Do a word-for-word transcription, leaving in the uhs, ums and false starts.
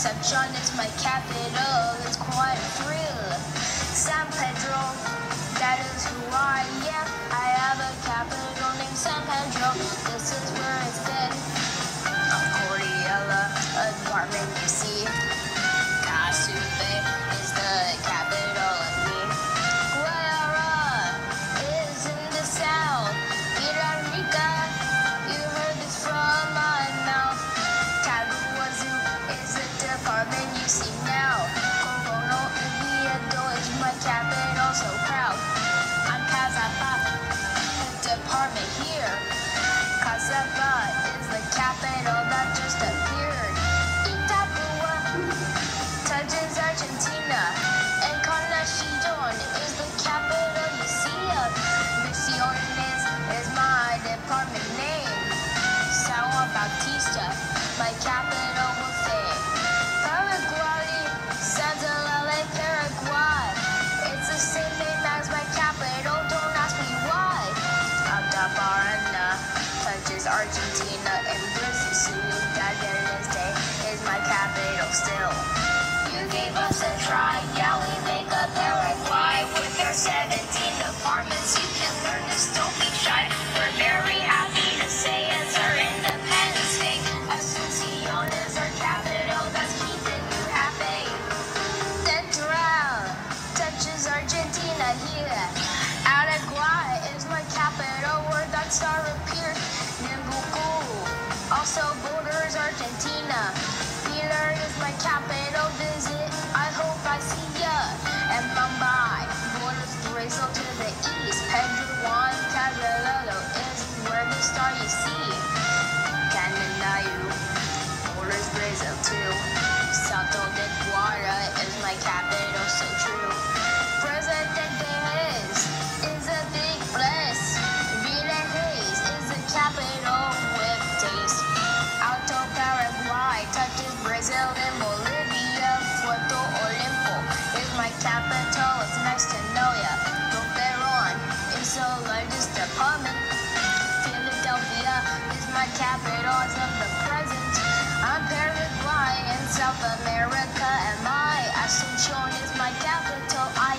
Concepcion is my capital, it's quite a thrill. San Pedro, that is who I am. I have a capital named San Pedro, this is where it's been. I'm Cordiella, a department you see. Casupe is the capital of me. Guayara is in the south. Villa Rica, you heard this from my mouth. Taguazu is the department you see now. Corono Oviedo is my capital, so proud. I'm Cazapa, the department here. Cazapa is the capital that just appeared. Itapua touches Argentina, and Concepcion is the capital you see of. Misiones is my department name. Sao Bautista, my capital will say. Paraguay, Santa Lele, Paraguay. It's the same name as my capital, don't ask me why. Alta Barana touches Argentina, and Brazil, Ciudad del Este is my capital still. You gave us a try, yeah, we make a Paraguay with your seventeen departments. You can learn this, don't be shy. We're very happy to say it's our independence day. Asuncion is our capital, that's keeping you happy. Central touches Argentina here. Paraguay is my capital, where that star appeared. Nimbuku also borders Argentina. Pilar is my capital, visit, I hope I see ya. And Mumbai borders Brazil to the east. Pedro Juan Caballero is where the star you see. Cananayu borders Brazil too. Salto de Guara is my capital, so true. Presidente Hayes is a big bless. Villa Hayes is the capital with taste. Alto Paraguay touches Brazil and Bolivia. Puerto Olimpo is my capital, it's nice to know ya. Roberon is the largest department. Philadelphia is my capital as of the present. I'm Paraguay in South America, and my Asuncion is my capital. I